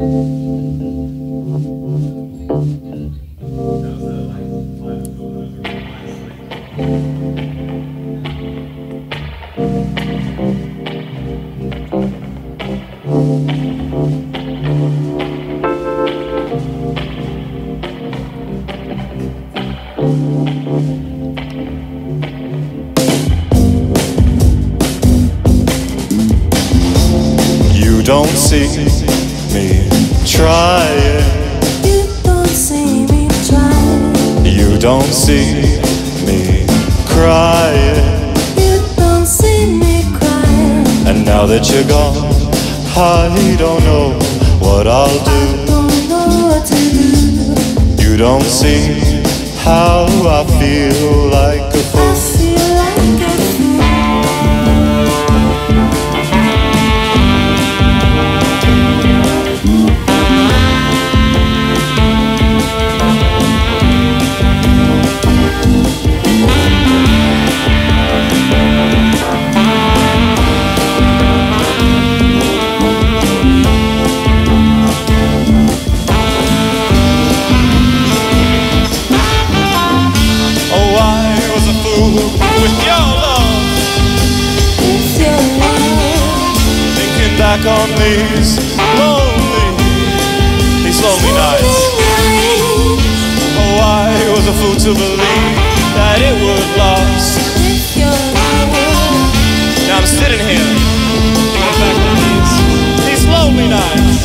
You don't see me trying. You don't see me trying. You don't see me crying. You don't see me crying. And now that you're gone, I don't know what I'll do. I don't know what to do. You don't see how I feel like a I fool. feel like a fool. With your love, With your love. thinking back on these lonely nights. Oh, I was a fool to believe that it would last. With your love. Now I'm sitting here, thinking back on these lonely nights.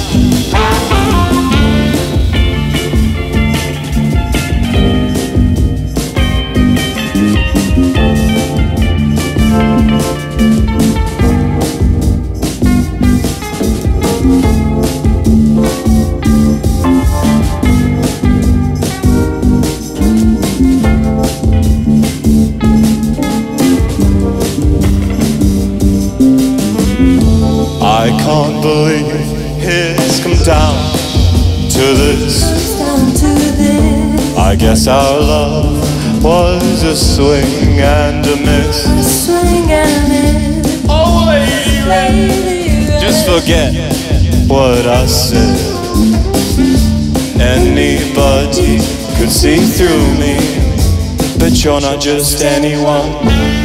I can't believe it's come down to this. Down to this. I guess our love was a swing and a miss. A swing and miss. Oh, lady, just forget what I said. Anybody could see through me, but you're not just anyone.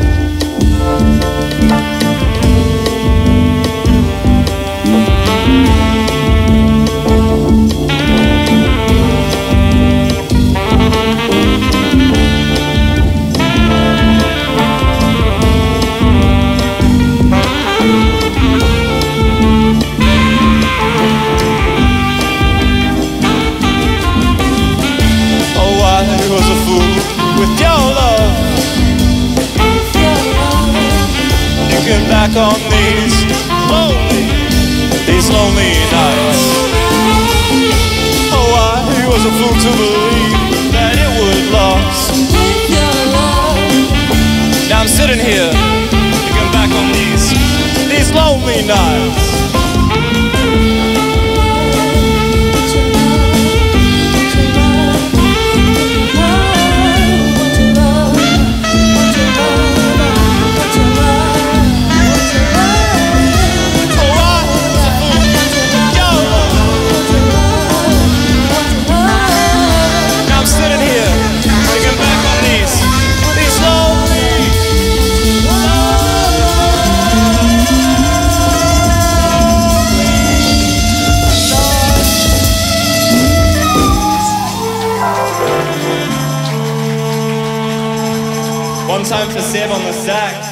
With your love, thinking back on these lonely nights. Oh, I was a fool to believe that it would last. Now I'm sitting here, thinking back on these lonely nights. One time for Seb on the sax.